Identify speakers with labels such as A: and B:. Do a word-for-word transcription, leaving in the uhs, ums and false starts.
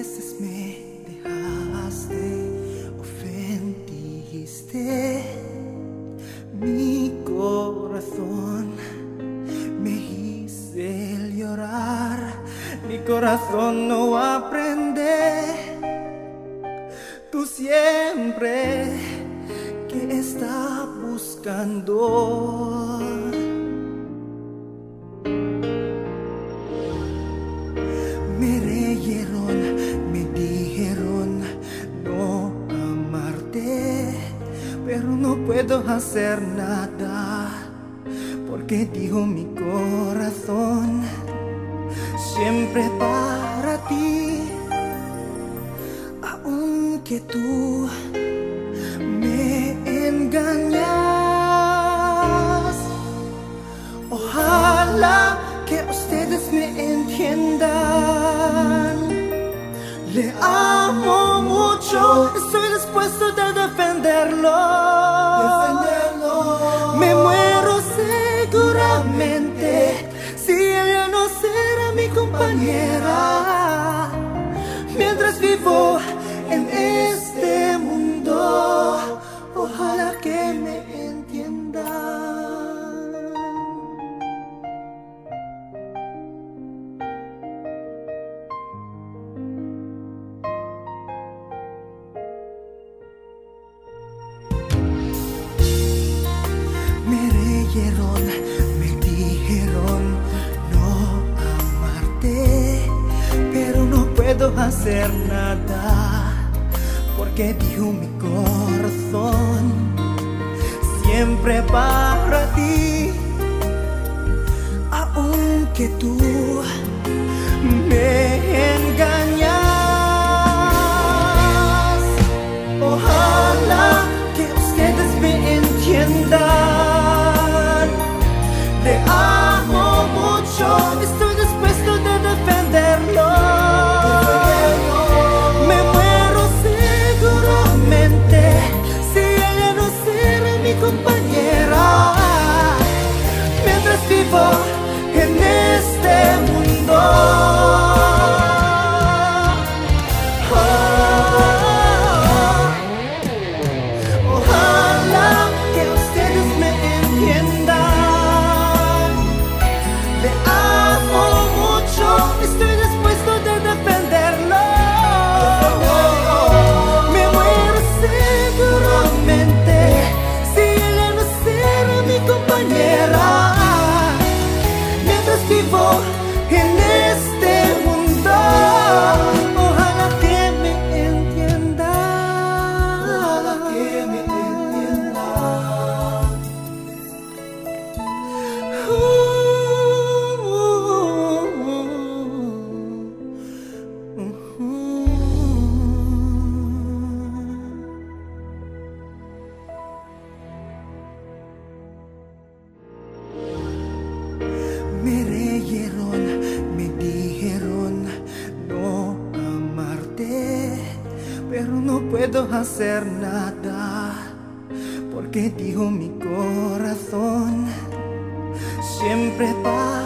A: veces me dejaste, ofendiste mi corazón, me hice llorar, mi corazón no aprende. Tú siempre que está buscando, me reyeron, me dijeron no amarte, pero no puedo hacer nada, porque dijo mi corazón siempre para ti, aunque tú me engañas. Ojalá que ustedes me entiendan. Le amo mucho, estoy dispuesto de defenderlo. defenderlo. Me muero seguramente si ella no será mi compañera. Mientras vivo en este mundo, ojalá que me entiendan. Me reyeron, me dijeron no amarte, pero no puedo hacer nada, porque dijo mi corazón siempre para ti, aunque tú me engañas. Ojalá que ustedes me entiendan. Le amo mucho, estoy dispuesto de defenderlo. Me muero seguramente si ella no será mi compañera. Mientras vivo en este mundo, oh, ojalá que ustedes me entiendan. Le amo mucho, estoy dispuesto de defenderlo. Me muero seguramente si ella no será mi compañera. Mientras vivo en este mundo, ojalá que me entiendan. Ojalá que me entiendan. Uh, uh, uh, uh. Me reyeron, me dijeron no amarte, pero no puedo hacer nada, porque dijo mi corazón siempre para